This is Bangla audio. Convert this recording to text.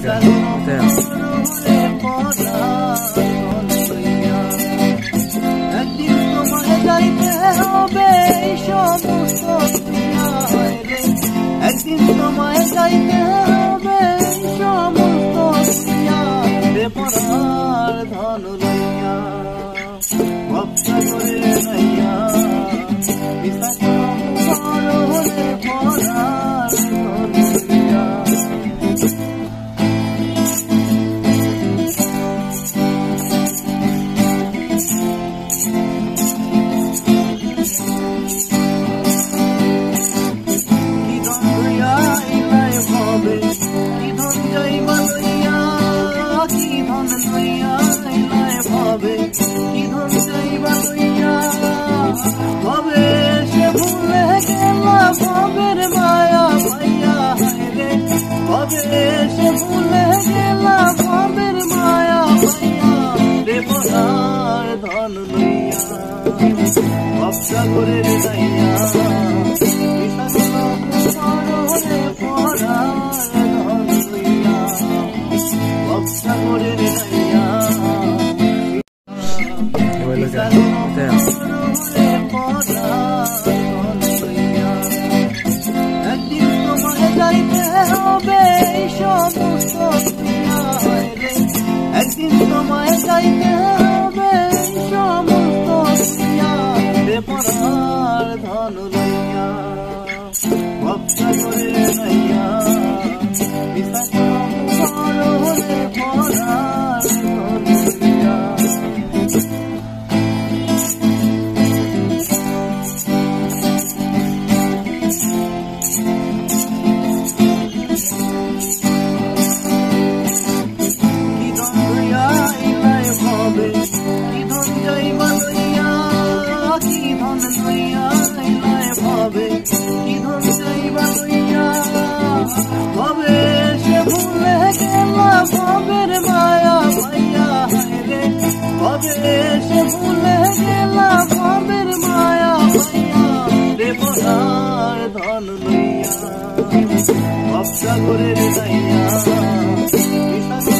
একদিন তোমায় যাইতে হবে সমস্ত দুনিয়ায় রে, একদিন তোমায় যাইতে হবে সমস্ত দুনিয়ায় রে, পরার ধন লইয়া ভক্তা করে নাইয়া ভক্তা করে নাইয়া ভক্তা করে নাইয়া একদিন তোমায় যাইতে হবে সমস্ত দুনিয়ায় রে, একদিন তোমায় যাইতে হবে সমস্ত দুনিয়ায় রে, পরার ধন লইয়া ভক্তা করে নাইয়া ভক্তা করে নাইয়া